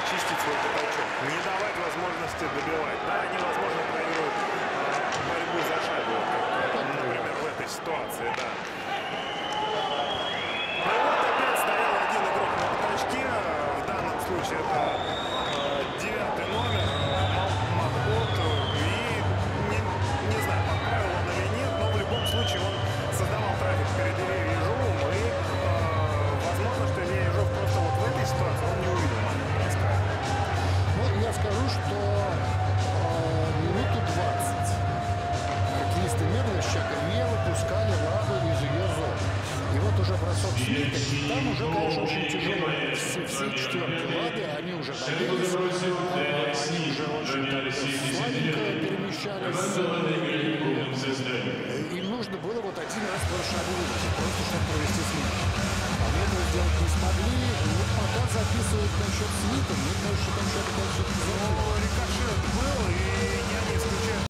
чистить свой пятачок, не давать возможности добивать. Да, они, возможно, проигрывают борьбу за шайбу, как, например, в этой ситуации, да. Ну и вот опять стоял один игрок на пятачке. В данном случае это 9-й номер Макбот. И не знаю, подправил он или нет, но в любом случае он создавал трафик перед Ильей Ежовым. И возможно, что Илья Ежов просто вот в этой ситуации он не увидел момент броска. Ну, я скажу, что минуту 20 хоккеисты Медвежчака не выпускали лапы из ее зоны. И вот уже бросок Смита, и там уже, конечно, очень тяжело. Все четверки Лады, они уже добились, они уже очень слабенько перемещались. Им нужно было вот один раз прошагнуть, просто чтобы провести с мячом. А мы этого сделать не смогли. И вот пока записывают насчет Смита, мне кажется, там еще